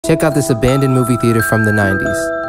Check out this abandoned movie theater from the 90s.